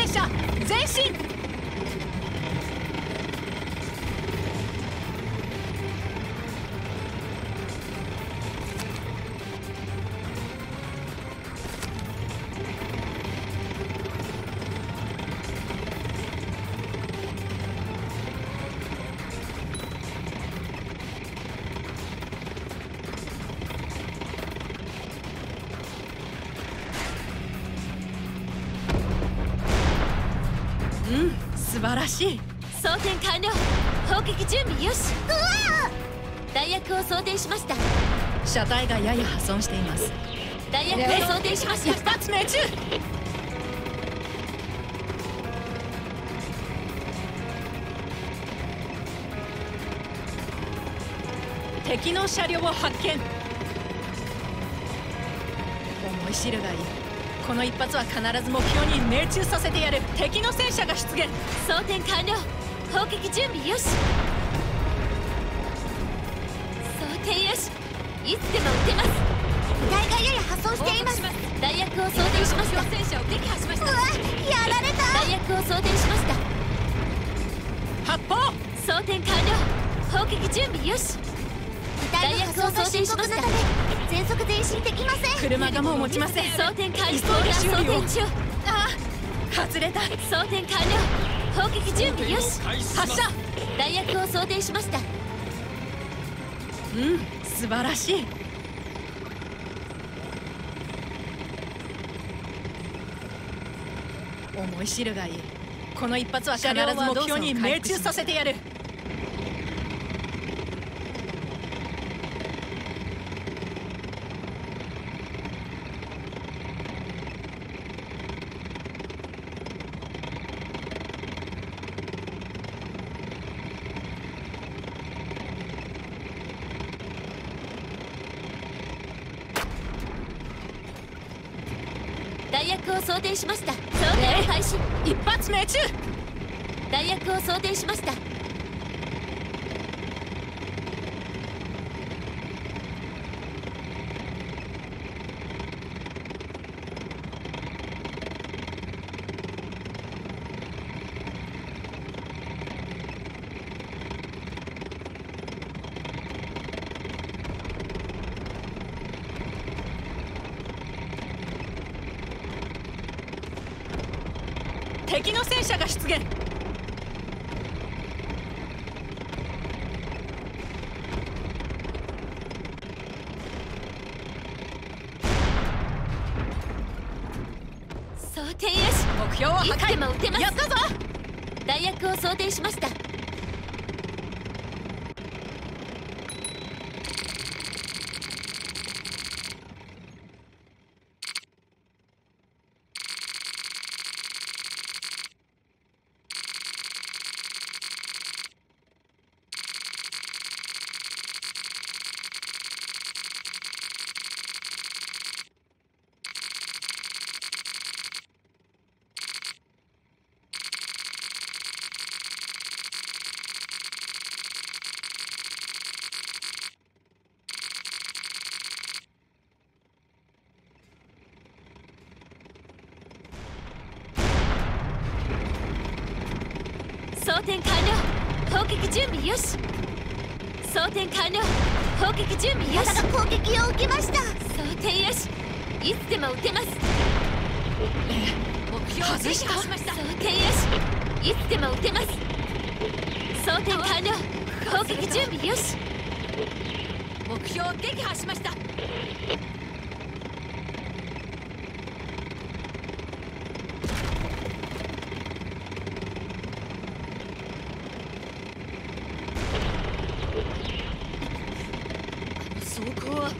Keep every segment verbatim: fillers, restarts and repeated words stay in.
車前進。素晴らしい。 装填完了。砲撃準備よし。うわ弾薬を装填しました。 車体がやや破損しています。 弾薬を装填しました。 一発命中。敵の車両を発見。思い知るがいい。この一発は必ず目標に命中させてやる。敵の戦車が出現。 装填完了。砲撃準備よし。装填よし。いつでも撃てます。機体がやや破損しています。弾薬を装填しました。戦車を撃破しました。うわ、やられた。弾薬を装填しました。 発砲。 装填完了。砲撃準備よし。弾薬を装填しました。全速前進できません。 車がもう持ちません。 装填完了。装填中。 ああ、外れた。 装填完了。砲撃準備よし。 発射。 弾薬を装填しました。 うん、素晴らしい。思い知るがいい。この一発は必ず目標に命中させてやる。 弾薬を装填しました。装填を開始。 一発命中。 弾薬を装填しました。 敵の戦車が出現。 装填よし。 目標を破壊。 いつでも撃てます。 やったぞ。 弾薬を装填しました。装填完了。砲撃準備よし。装填完了。砲撃準備よし。味方が攻撃を受けました。装填よし。いつでも撃てます。 目標を撃破しました。 装填よし。いつでも撃てます。装填完了。砲撃準備よし。 目標を撃破しました。走行は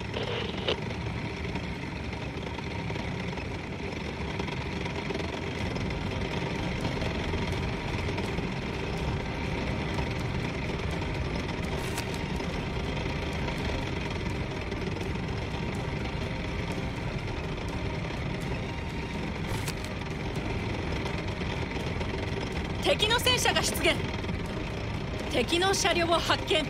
敵の戦車が出現。敵の車両を発見。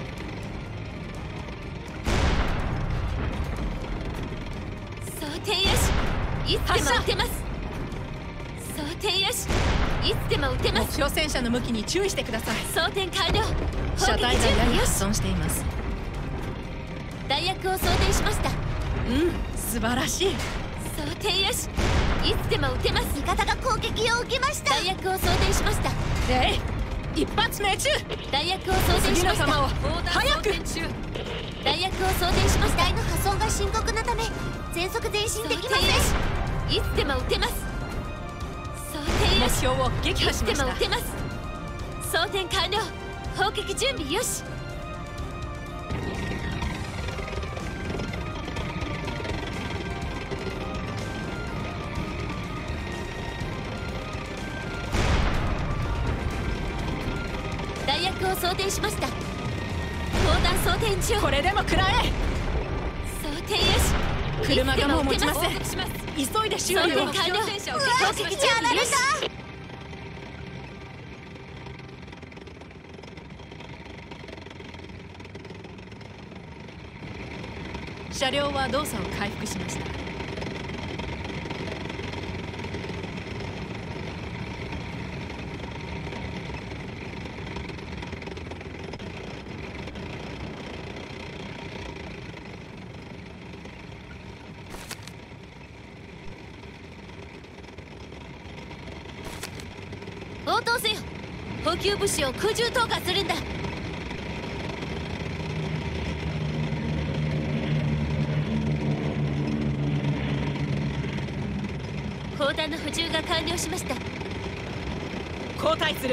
装填よし。いつでも撃てます。装填よし。 いつでも撃てます。 目標戦車の向きに注意してください。 装填完了。 車体がやや破よし。 損しています。 弾薬を装填しました。 うん素晴らしい。 装填よし。いつでも撃てます。味方が攻撃を受けました。弾薬を装填しました。 えい一発命中。 弾薬を装填しました。 次の弾を早く。 弾薬を装填しました。機体の破損が深刻なため全速前進できません。いつでも撃てます。装填よし。 目標を撃破しました。 いつでも撃てます。装填完了。砲撃準備よし。弾薬を装填しました。砲弾装填中。 これでも食らえ。 装填よし。 車がもう持ちません。 いつでも撃て急いで修理を。 装填完了。砲撃準備よし。 車両は動作を回復しました。 応答せよ。補給物資を空中投下するんだ。砲弾の補充が完了しました。 交代する。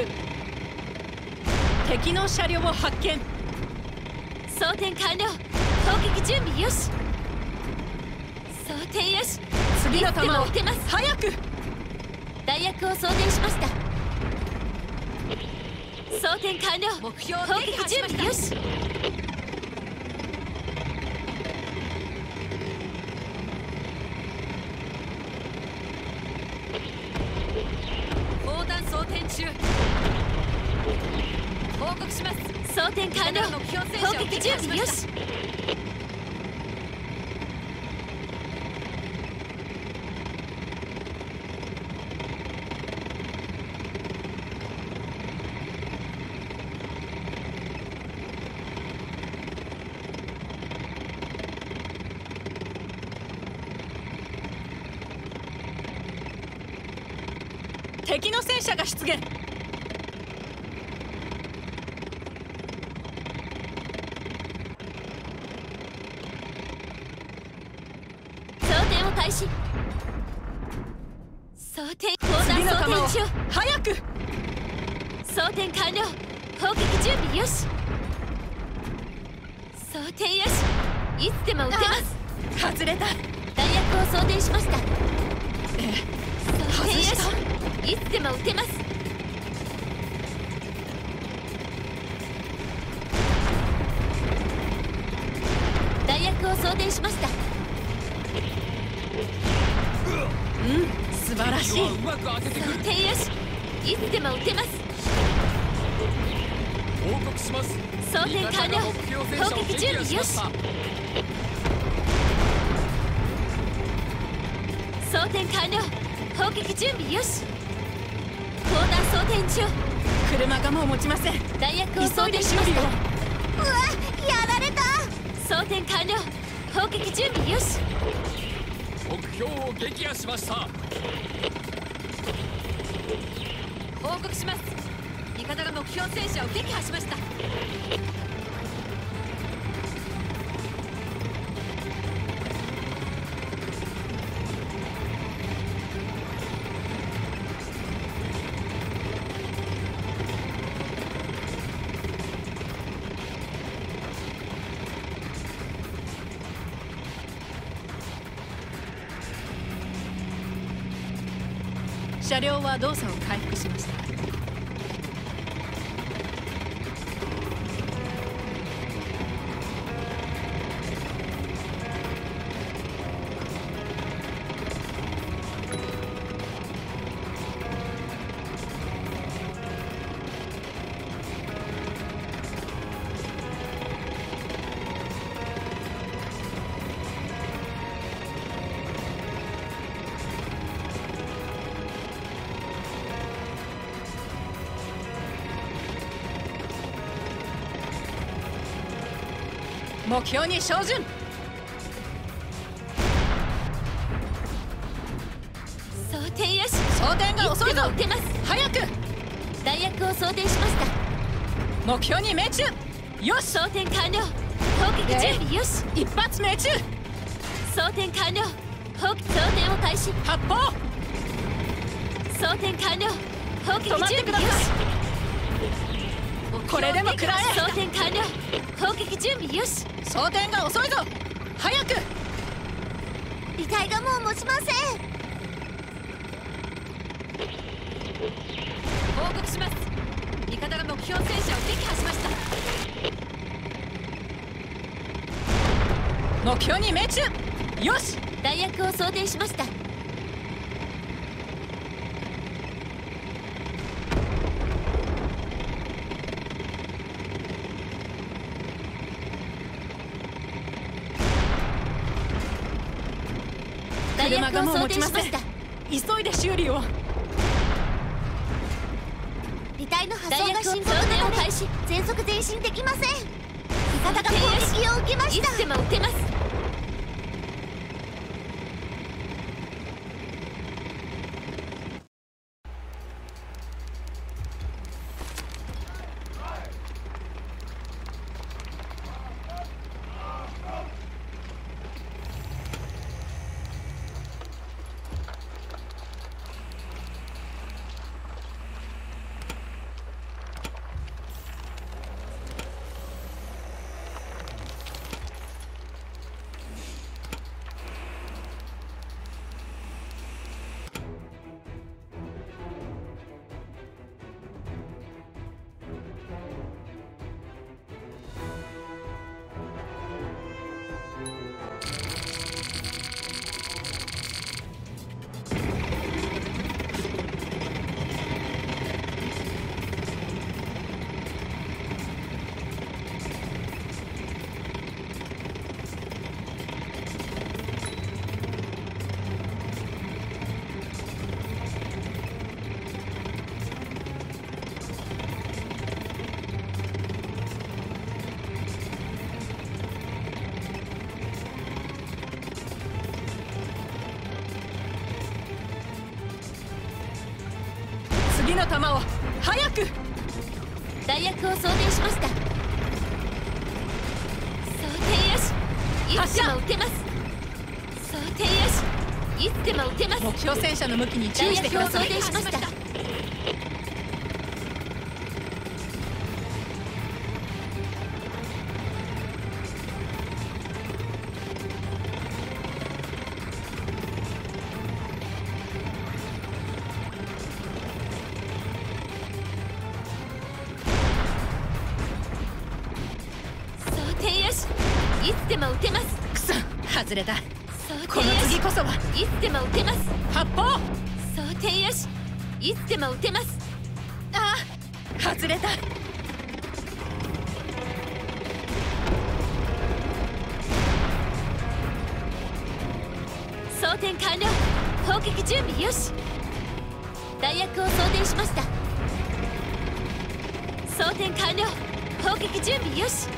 敵の車両を発見。 装填完了。砲撃準備よし。装填よし。 次の弾を撃てます。 早く。 弾薬を装填しました。装填完了。 目標を砲撃破撃準備よし。 砲弾装填中。報告します。 装填完了。 目標戦車を砲撃準備よし。 敵の戦車が出現。 装填を開始。装填。砲次の弾装弾を填中。 早く。 装填完了。砲撃準備よし。装填よし。いつでも撃てます。 外れた。 弾薬を装填しました。 え装填よ外し。 したいつでも撃てます。弾薬を装填しました。 うん素晴らしい。 装填よし。いつでも撃てます。 報告します。 装填完了。砲撃準備よし。装填完了。砲撃準備よし。砲弾装填中。 車がもう持ちません。 弾薬を装急いで修填しました。 理を。 うわやられた。装填完了。砲撃準備よし。 目標を撃破しました。 報告します。味方が目標戦車を撃破しました。車両は動作を回復しました。 目標に照準。 装填よし。 装填が遅いぞ。 撃てます。 早く。 弾薬を装填しました。 目標に命中。よし。 装填完了。砲撃準備よし。 一発命中。 装填完了。砲撃装填を開始。 発砲。 装填完了。砲撃止まって準備よし。 ください。これでも食らえ。 装填完了。砲撃準備よし。 装填が遅いぞ。早く。 遺体がもう持ちません。 報告します。味方が目標戦車を撃破しました。目標に命中。よし。 弾薬を装填しました。弾車薬を装がもう持ち填しました。 ません。急いで修理を。 遺体の破損が深刻なため全速前進できません。味方が攻撃を受けました。いつでも撃てます。次の弾を早く。 弾薬を装填しました。装填よし。いつでも撃てます。装填よし。いつでも撃てます。 目標戦車の向きに注意してください。 弾薬を装填しました。いつでも撃てます。 くそ、外れた。ここの次こそは。 いつでも撃てます。 発砲。 装填よし。いつでも撃てます。 ああ、外れた。 装填完了。砲撃準備よし。弾薬を装填しました。装填完了。砲撃準備よし。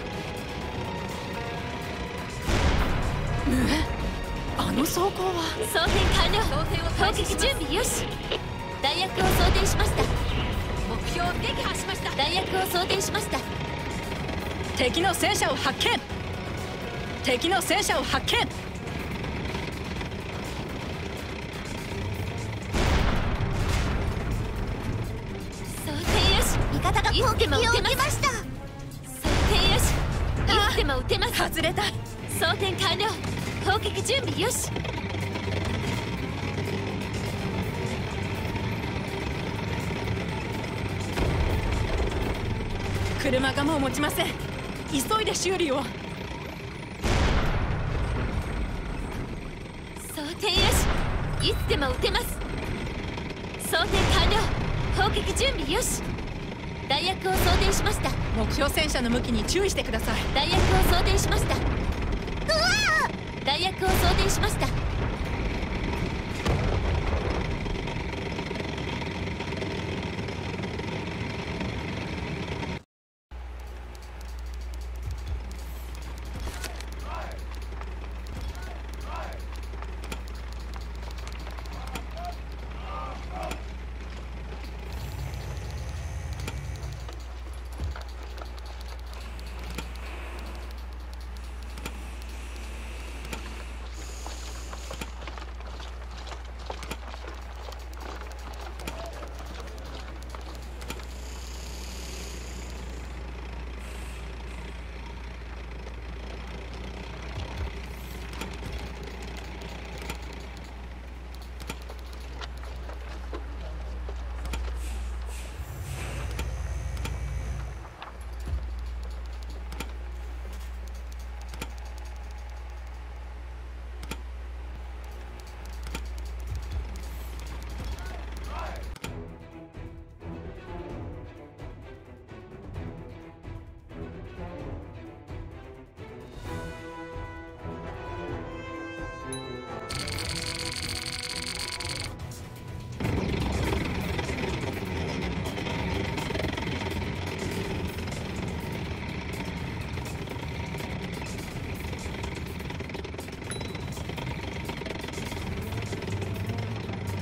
あの装甲は。 装填完了。砲撃準備よし。弾薬を装填しました。 目標を撃破しました。 弾薬を装填しました。 敵の戦車を発見。敵の戦車を発見。 装填よし。味方が攻撃を受けました。装填よし。いつでも撃てます。 外れた。 装填完了。砲撃準備よし。 車がもう持ちません。急いで修理を。 装填よし。いつでも撃てます。装填完了。砲撃準備よし。弾薬を装填しました。 目標戦車の向きに注意してください。 弾薬を装填しました。うわー！弾薬を装填しました。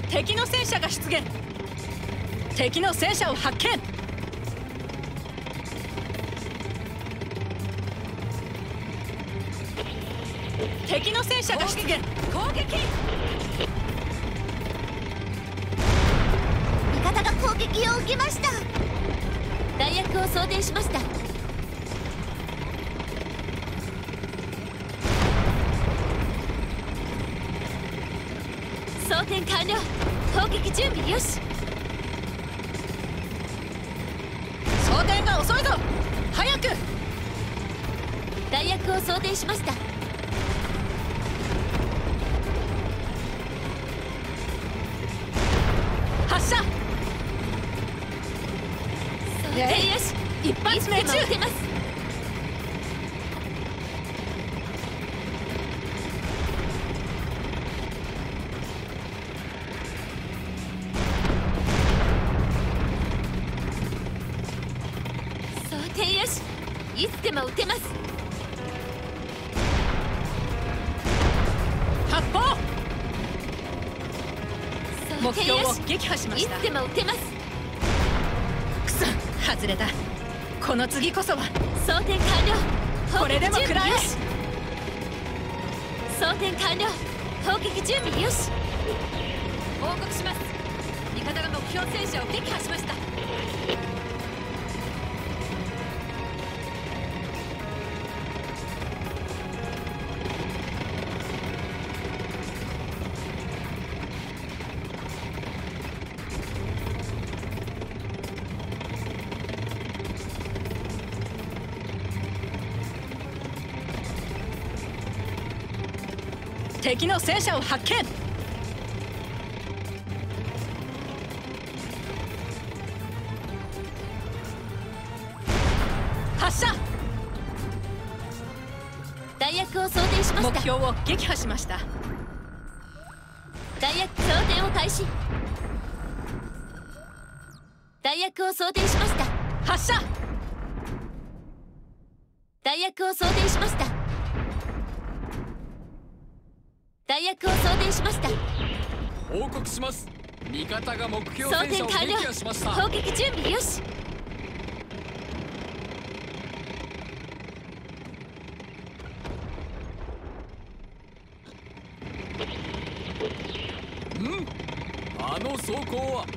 敵の戦車が出現。敵の戦車を発見。敵の戦車が出現。攻撃。 味方が攻撃を受けました。弾薬を装填しました。装填完了。攻撃準備よし。 装填が遅いぞ。早く。 弾薬を装填しました。 発射。 装填よし。 一発命中。 撃てます。装填よし。いつでも撃てます。 発砲。目装填標をよし。 撃破しました。 いつでも撃てます。 くそ、外れた。この次こそは。 装填完了。 これでも食らえ。 よし。装填完了。砲撃準備よし。 報告します。味方が目標戦車を撃破しました。敵の戦車を発見。発射。 弾薬を装填しました。 目標を撃破しました。 弾薬装填を開始。弾薬を装填しました。 発射。 弾薬を装填しました。弾薬を装填しました。 報告します。味方が目標装戦車を填完了。 撃破しました。 砲撃準備よし。 うんあの装甲は。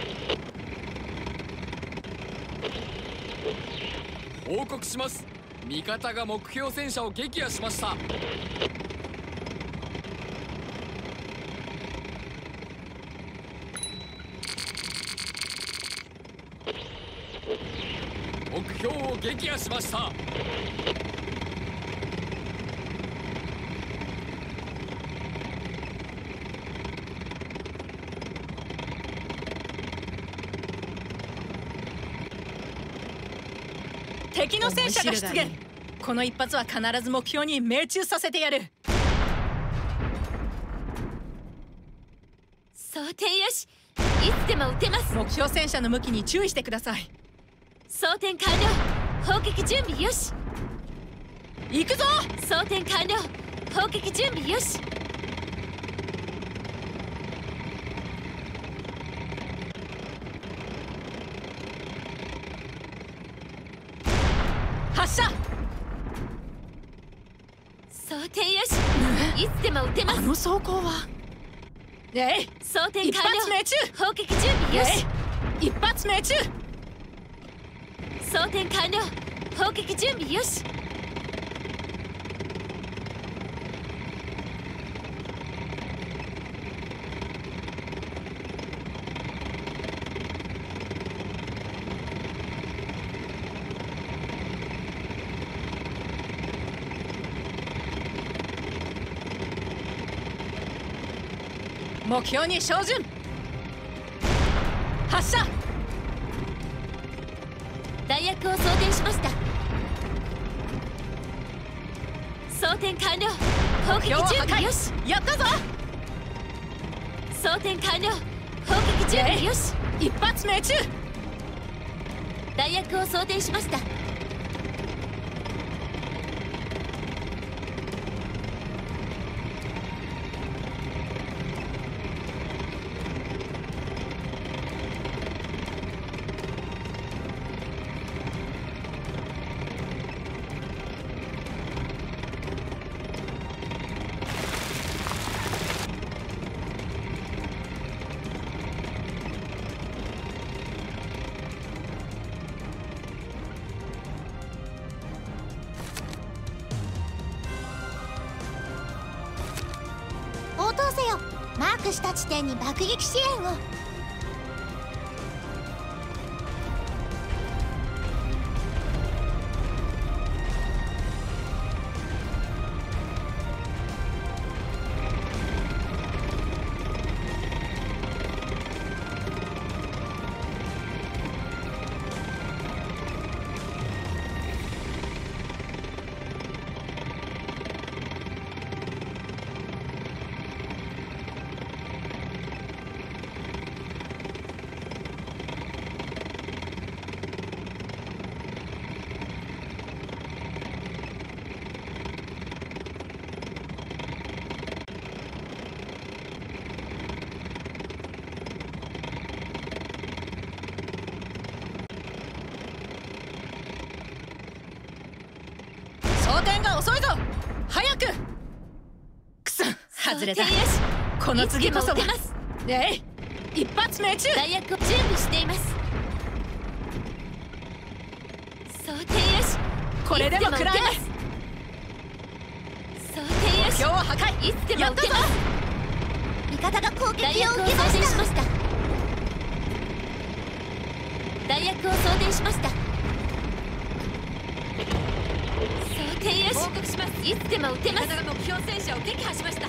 報告します。味方が目標戦車を撃破しました。目標を撃破しました。 敵の戦車が出現。この一発は必ず目標に命中させてやる。 装填よし。いつでも撃てます。 目標戦車の向きに注意してください。 装填完了。砲撃準備よし。 行くぞ。 装填完了。砲撃準備よし。 発射。 装填よし。いつでも撃てます。 あの装甲は。えい。 装填一完了。 発命中。 砲撃準備よし。 えい。一発命中。 装填完了。砲撃準備よし。 目標に照準。発射。 弾薬を装填しました。装填完了。砲撃準備よし。 やったぞ。 装填完了。砲撃準備よし。 一発命中。 弾薬を装填しました。 せよ。マークした地点に爆撃支援を。 装填が遅いぞ。早く。くそ、外れた。この次こそは。えい、一発命中。 弾薬を準備しています。装填よし。 これでも食らえ。 装填よし。 目標を破壊。 いつでも撃てます。味方が攻撃を受けました。弾薬を装填しました。装填よし。報告します。いつでも撃てます。味方が目標戦車を撃破しました。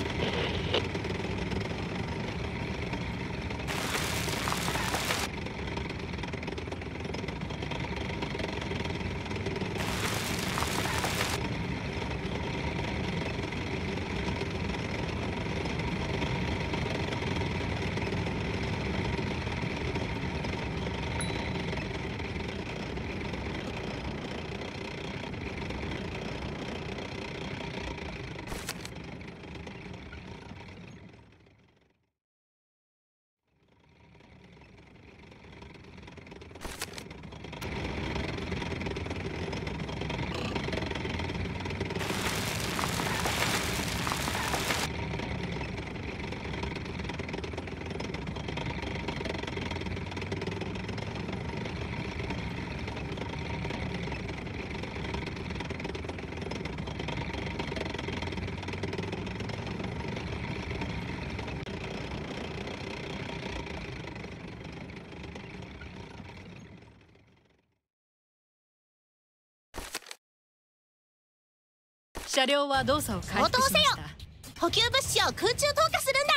車両は動作を開始しました。 補給物資を空中投下するんだ。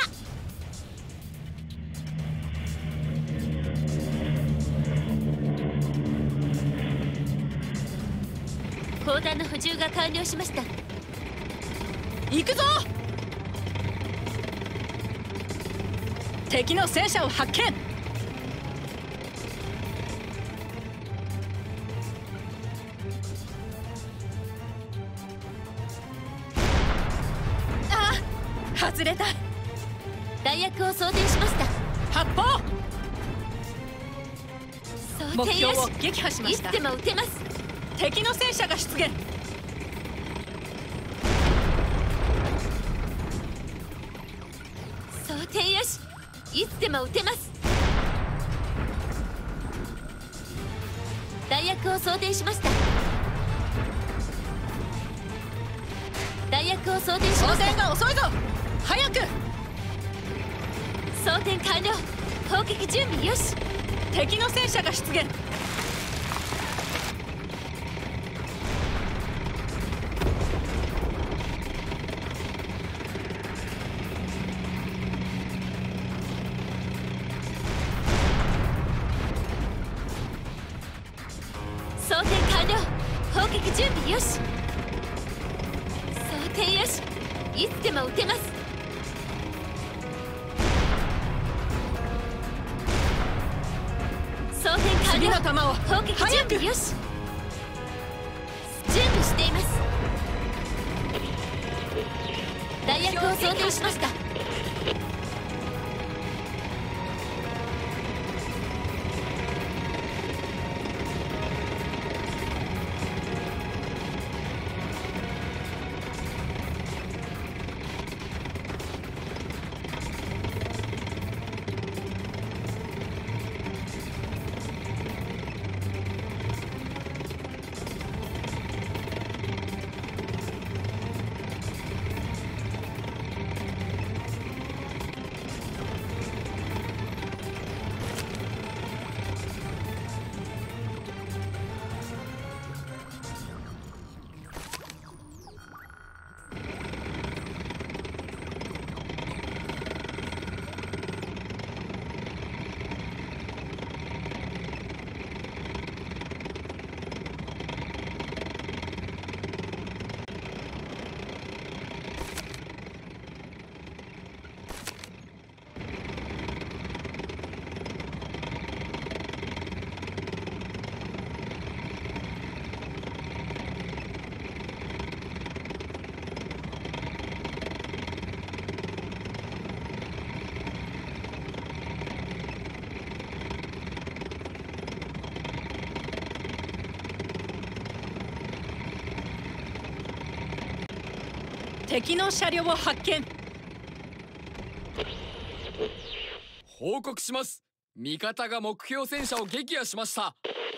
砲弾の補充が完了しました。 行くぞ。敵の戦車を発見。外れた。 弾薬を装填しました。 発砲。 目標を撃破しました。 いつでも撃てます。 敵の戦車が出現。 装填よし。いつでも撃てます。弾薬を装填しました。弾薬を装填しました。 装填が遅いぞ。早く。 装填完了。砲撃準備よし。 敵の戦車が出現。 装填完了。砲撃準備よし。装填よし。いつでも撃てます。装填完了。 次の弾を砲撃準備よし。準備しています。弾薬を装填しました。 敵の車両を発見。 報告します。味方が目標戦車を撃破しました。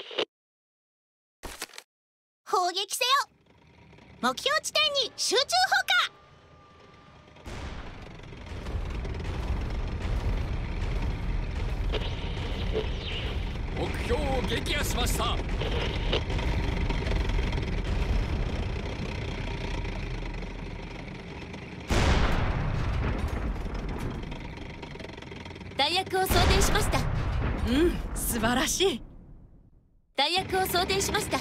砲撃せよ。目標地点に集中砲火。目標を撃破しました。 弾薬を装填しました。 うん、素晴らしい。 弾薬を装填しました。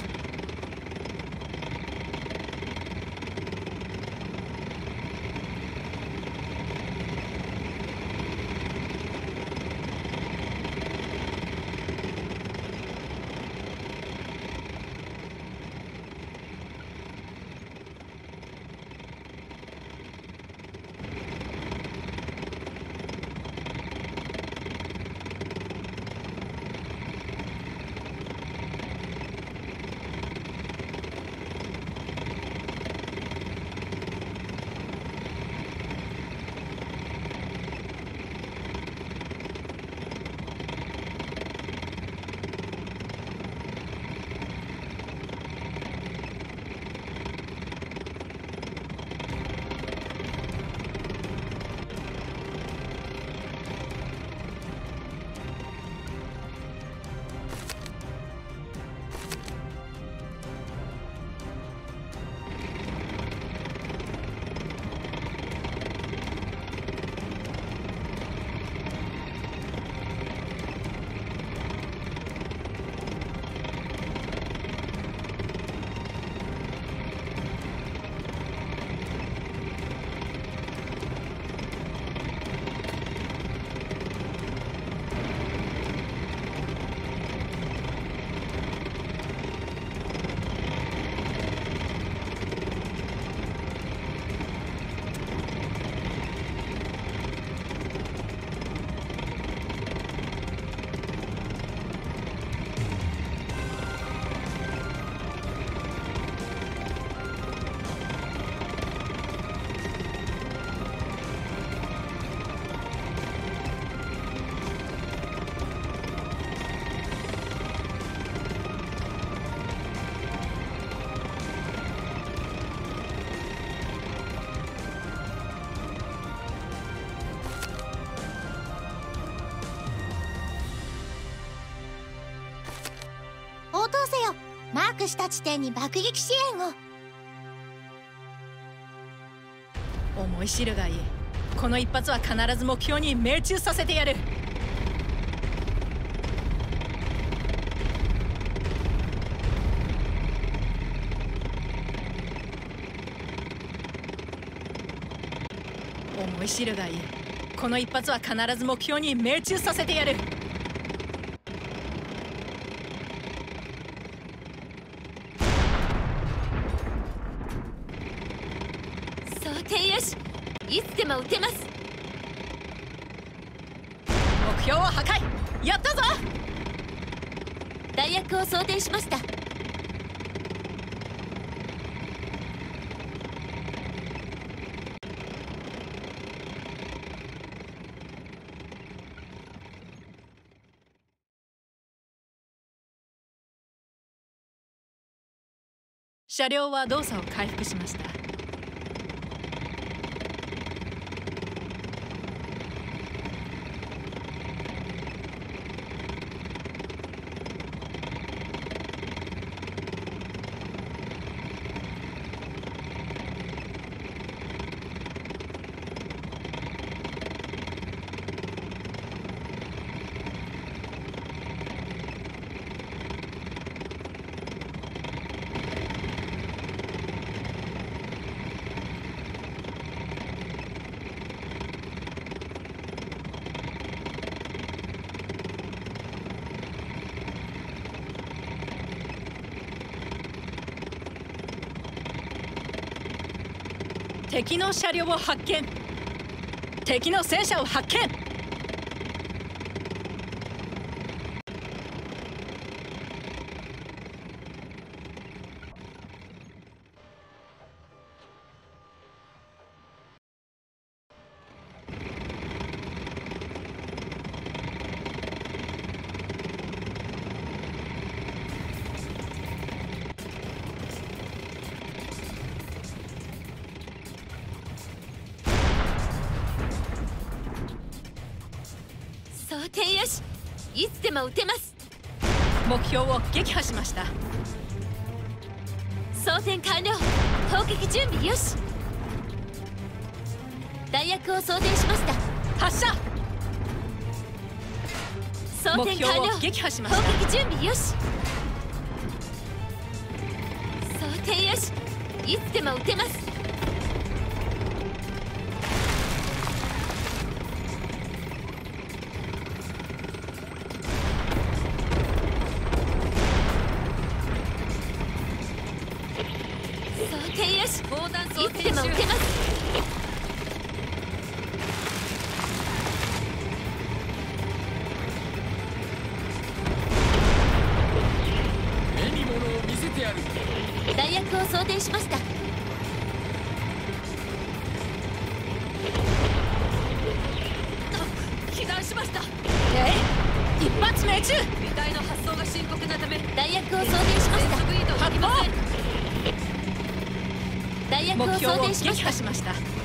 応答せよ。マークした地点に爆撃支援を。 思い知るがいい。この一発は必ず目標に命中させてやる。思い知るがいい。この一発は必ず目標に命中させてやる。 装填よし。いつでも撃てます。 目標を破壊。やったぞ。 弾薬を装填しました。 車両は動作を回復しました。敵の車両を発見。敵の戦車を発見。 装填よし、いつでも撃てます。 目標を撃破しました。 装填完了。砲撃準備よし。弾薬を装填しました。 発射。 装填完了。 撃破しました。 砲撃準備よし。装填よし、いつでも撃てます。装填よし、 砲弾装いつでも撃てます。 目に物を見せてやる。 弾薬を装填しました。 被弾しました。えい、一発命中。 機体の発送が深刻なため弾薬を装填しました。 移動できません。 弾薬を装目標を填しました。 撃破しました。